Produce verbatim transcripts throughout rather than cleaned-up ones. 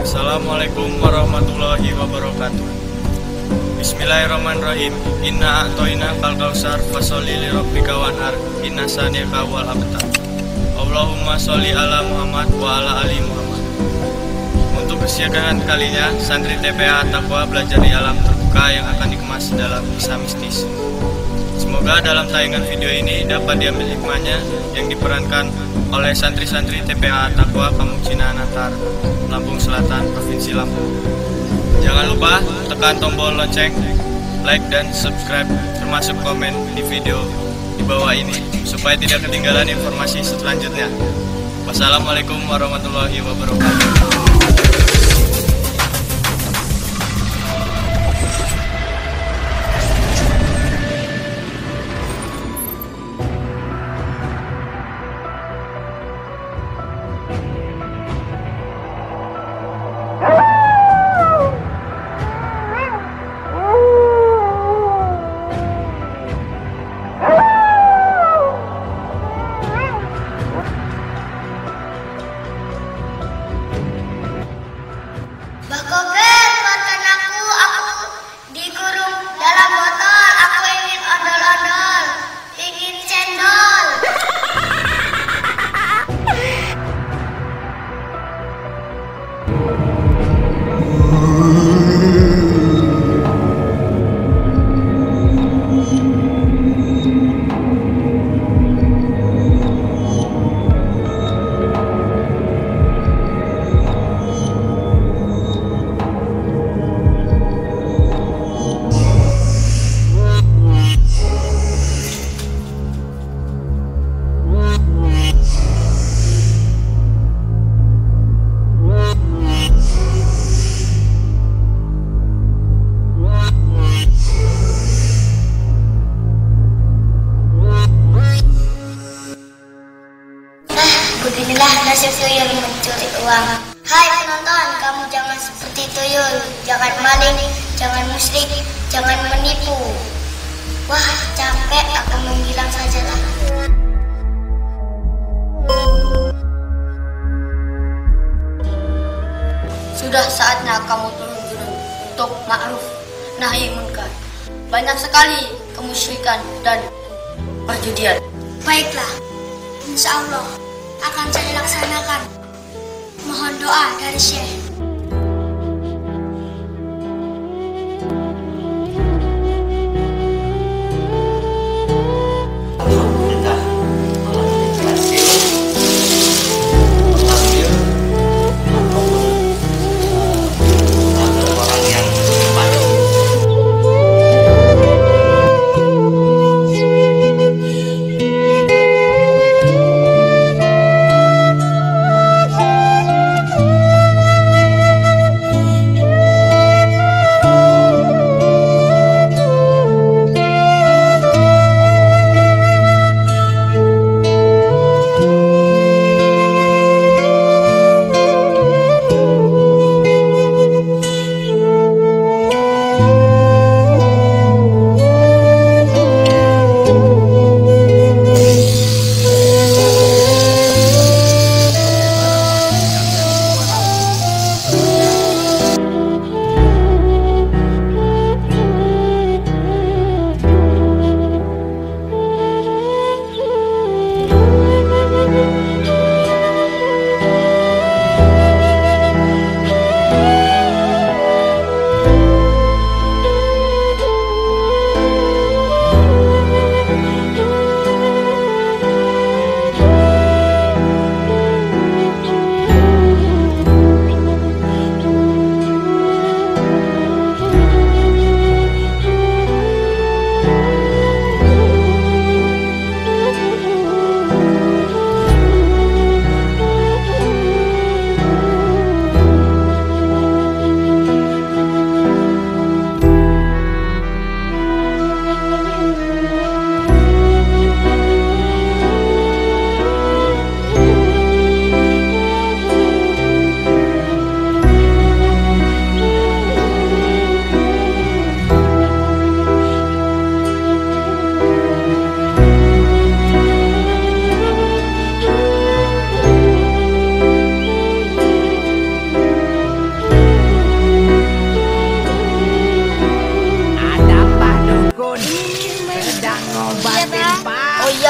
Assalamualaikum warahmatullahi wabarakatuh. Bismillahirrahmanirrahim. Inna a'toina kal kausar fasholli li rabbika wanhar. Inna saniyaka wal abtar. Allahumma sholli ala Muhammad wa ala ali Muhammad. Untuk kesekian kalinya, santri T P A Taqwa belajar di alam terbuka yang akan dikemas dalam kisah mistis. Semoga dalam tayangan video ini dapat diambil hikmahnya yang diperankan oleh santri-santri T P A Taqwa Pamukcina Natar, Lampung Selatan, Provinsi Lampung. Jangan lupa tekan tombol lonceng, like dan subscribe, termasuk komen di video di bawah ini supaya tidak ketinggalan informasi selanjutnya. Wassalamualaikum warahmatullahi wabarakatuh. Mbak Kober, buatkan aku, aku dikurung dalam botol, aku ingin odol-odol, ingin cendol. Beginilah nasib tuyul mencuri uang. Hai penonton, kamu jangan seperti tuyul, jangan maling, jangan musyrik, jangan menipu. Wah, capek, aku menghilang sajalah. Sudah saatnya kamu turun gunung untuk ma'ruf nahi munkar. Banyak sekali kemusyrikan dan perjudian. Baiklah, insya Allah akan saya laksanakan. Mohon doa dari Syekh.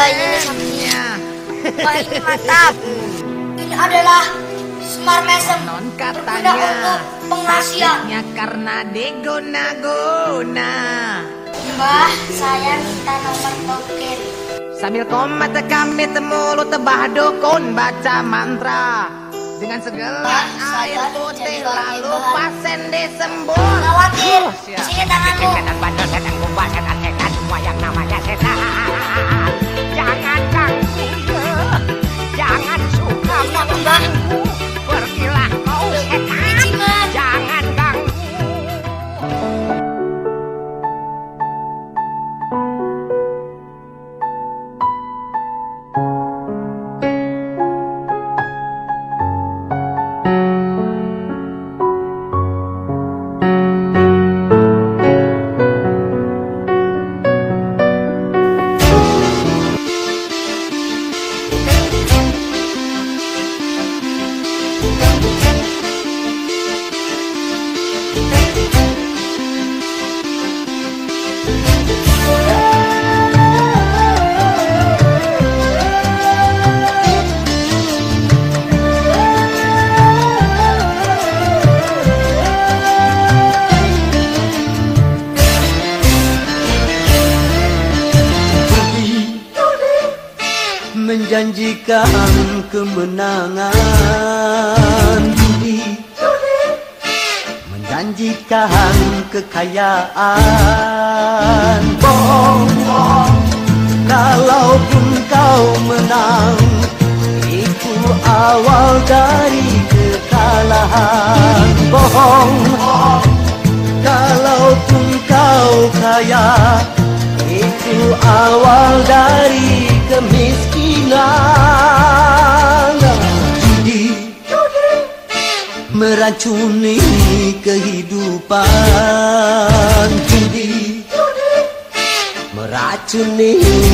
ini sapinya. Wah, ini mantap. Ini adalah Semar Mesem. Non katanya penghasilan karena diguna-guna. Mbah, saya minta nomor token. Sambil komat kami temulu tebah dukun baca mantra dengan segelas air putih lalu pasien disembur. Khawatir, sini tanganku. Setan bandel, setan kumbang, setan setan semua yang namanya setan. Jangan ganggu, jangan suka mengganggu. Pergilah kau setan, jangan ganggu. Menjanjikan kemenangan judi, menjanjikan kekayaan. Bohong, kalaupun kau menang, itu awal dari kekalahan. Bohong, kalaupun kau kaya, itu awal dari kemiskinan. Judi meracuni kehidupan, judi meracuni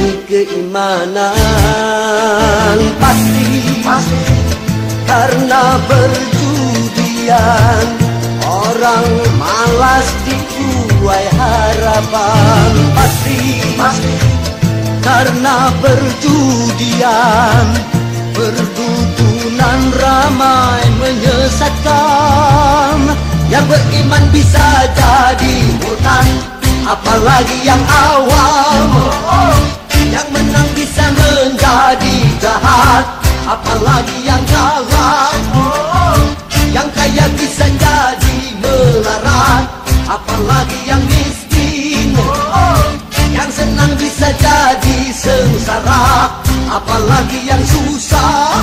keimanan. Pasti, pasti karena perjudian orang malas dituai harapan. Pasti, pasti karena perjudian perdukunan ramai menyesatkan. Yang beriman bisa jadi hutan, apalagi yang awam. Yang menang bisa menjadi jahat, apalagi yang kalah. Yang kaya bisa jadi melarat, apalagi yang miskin. Yang senang bisa jadi sengsara, apalagi yang susah.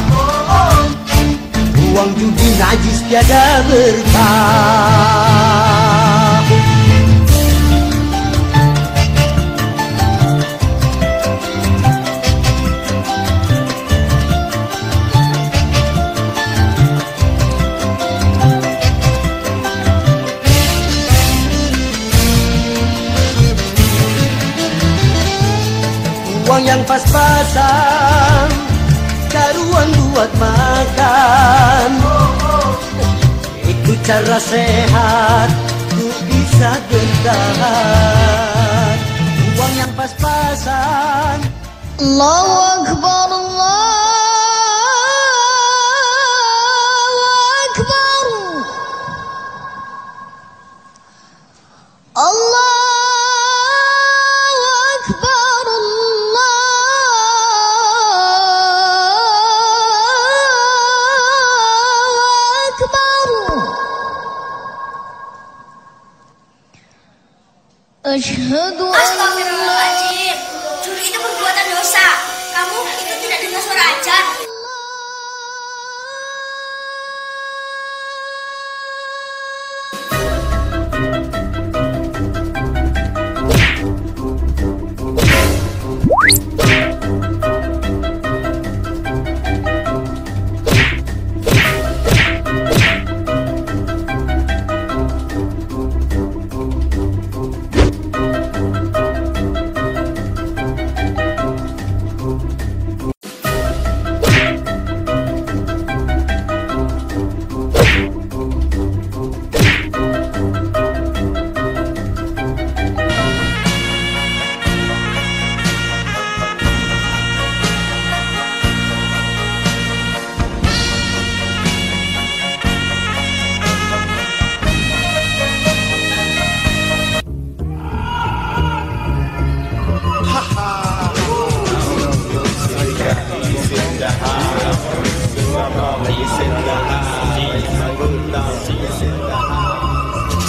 Uang judi najis tiada berkah. Uang yang pas-pasan, karuan buat makan. Ikut cara sehat, ku bisa bertahan. Uang yang pas-pasan. Allahu Akbar, Allahu Akbar. Allah Asyhadu an Astagfirullahaladzim, juri itu perbuatan dosa. Kamu itu tidak dengar suara azan.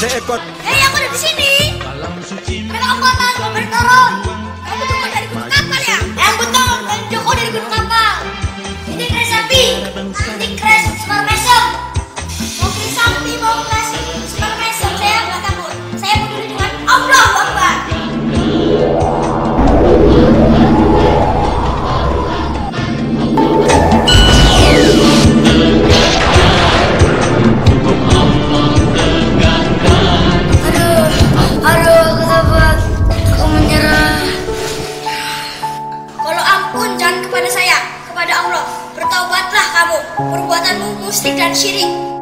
seekor. Hei, aku ada di sini. Kenapa kamu atas mau berturun? Kamu Joko dari gunung kapal ya? Yang betul, dan Joko dari gunung kapal. Ini kres sapi, nanti kres super mesem. Mau kres sapi, mau kasih super mesem, saya nggak takut. Saya peduli dengan Allah Akbar. Kepada saya, kepada Allah, bertaubatlah kamu, perbuatanmu musyrik dan syirik.